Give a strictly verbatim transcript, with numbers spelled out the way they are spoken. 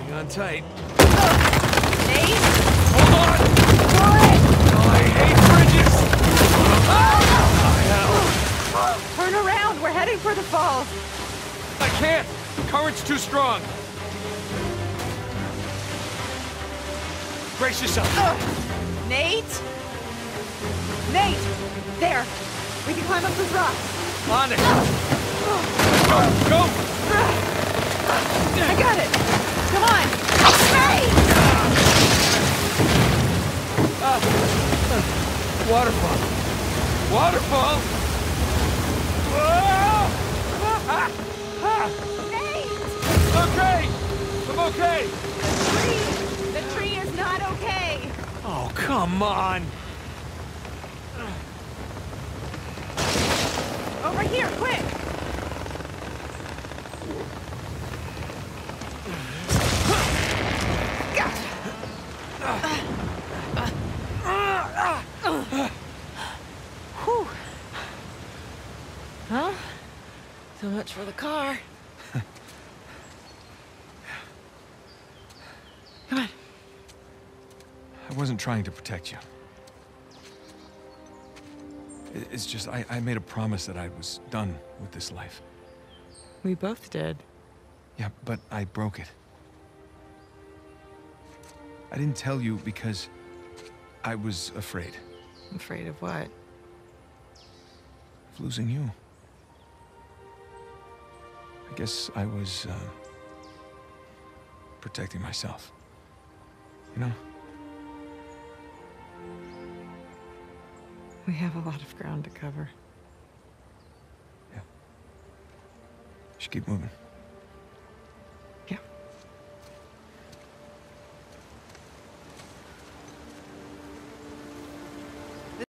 Hang on tight. Nate? Hold on! What? Oh, I hate bridges! Oh, Turn around. We're heading for the falls. I can't! The current's too strong. Brace yourself. Ugh. Nate? Nate! There! We can climb up those rocks. On it! Go! Go! I got it! Come on! Hey! Uh, uh, waterfall. Waterfall! Whoa! Ah, ah. Nate! Okay! I'm okay! The tree! The tree is not okay! Oh, come on! Over here, quick! Whew. Huh? So much for the car. Come on. I wasn't trying to protect you. It- It's just, I, I made a promise that I was done with this life. We both did. Yeah, but I broke it. I didn't tell you because I was afraid Afraid of what? of losing you. I guess I was, uh, protecting myself. You know? We have a lot of ground to cover. Yeah. Should keep moving.